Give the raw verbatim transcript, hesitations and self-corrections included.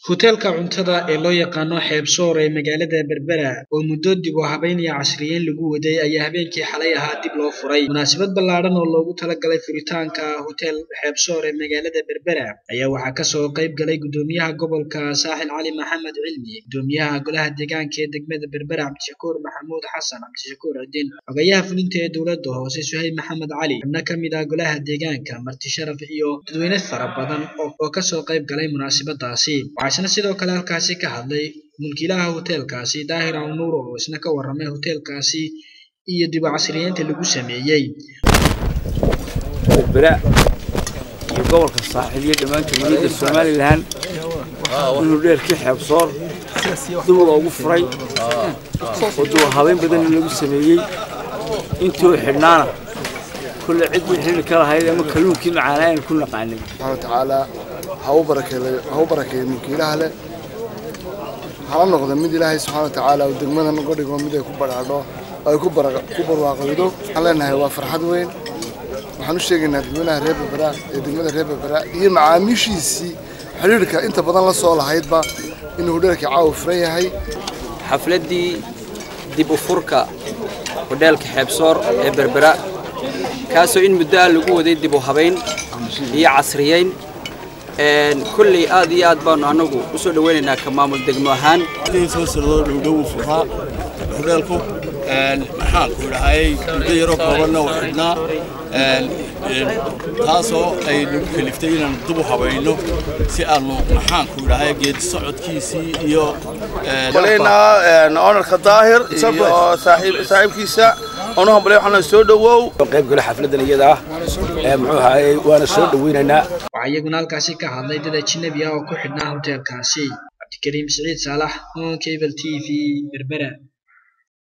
hoteelka cuntada ee loo yaqaano Xeebsoor ee magaalada Berbera oo muddo dib u habeyn iyo casriyeyn lagu waday ayaa habeenkii xalay ahaa dib loo furay. Munaasabad ballaaran oo loogu talagalay furitaanka hotel Xeebsoor ee magaalada Berbera ayaa waxaa ka soo qayb galay gudoomiyaha gobolka Saaxil Cali Maxamed Cilmi, gudoomiyaha golaha deegaanka ee degmada Berbera Cabdishakuur Maxamuud Xasan Cabdishakuur Adin, xogayaha fulinta ee dowladda hoose Suhayb Maxamed Cali, xubno ka mid ah golaha deegaanka, marti sharaf iyo dadweyne fara badan oo ka soo qayb galay munaasabadaasi. Waxaana sidoo kale halkaasi ka hadlay mulkiilaha hoteelkaasi Daahir Nuur oo isna ka warramay hoteelkaasi iyo dib u casriyeynta lagu sameeyay. Berbera iyo gobolka Saaxil iyo dhammaan jumhuriyadda Soomaaliland inuu dheerkii Xeebsoor dib loogu furay oo dib u habeyn badan lagu sameeyay intuu xidhnaana كل عد وحين كره هاي ما كلون كي معانا كنا قاعدين. سبحانه وتعالى هو بركة هو بركة من كلها له. حرام نقدر مد الله سبحانه وتعالى ودمنا نقول يقوم مد يكبر على أو يكبر كبر واقعيده. علينا هو فرحة وين. وحنوش شيء إن دمنا ريب برا دمنا ريب برا هي معاميش يسي حريرك أنت بدل الصوال هيد با إنه هدرك عاوف ريا هاي. حفلة دي دي بفركة ودالك حبصور بربرا. كاسو إن مدة لقوة دي دبو هبين هي عصريين كل آدي آدبان عنقو وصل ويننا كمام الدجمهان. دين سوسر لو فها هذالكو محل كل هاي مديرك قبلنا وحدنا كاسو أي كلفتين ندبو هبينه سألنا محل كل هاي جد صعد كيسي يو. ولينا أنا الخطاهر صاحب صاحب كيسة. أنا هم بلي حنا سود وو. قريب كل حفلة دنيا ده معها وأنا سود ويننا. وعيقنا الكاسي كهذا يدل أجنبي أو كحدنا هوتيل كاسي. عبد الكريم سعيد صالح كيبل تي في بربرة.